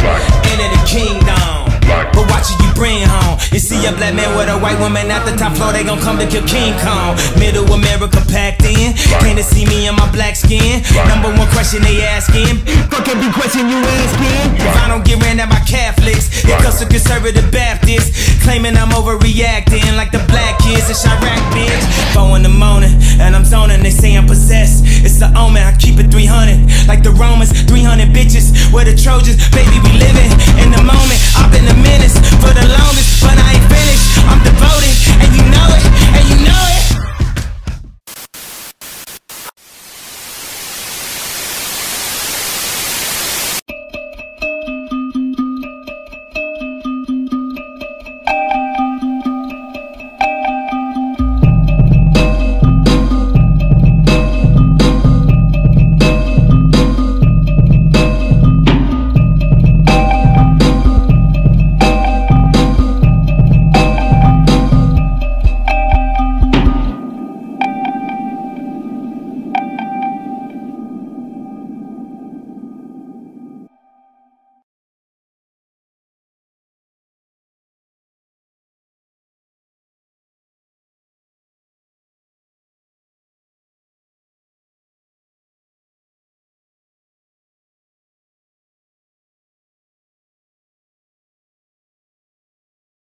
Enter the kingdom, but watch who you bring home. You see a black man with a white woman at the top floor, they gon' come to kill King Kong. Middle America packed in, came to see me in my black skin. Number one question they asking, fuck every question you asking. If I don't get ran at by Catholics, it goes to conservative Baptists, claiming I'm overreacting like the black kids in Chirac, bitch. 4 in the morning, and I'm zoning, they say I'm possessed. It's the omen, I keep it 300, like the Romans, 300 bitches, we're the Trojans, baby we living in the moment. I've been a menace for the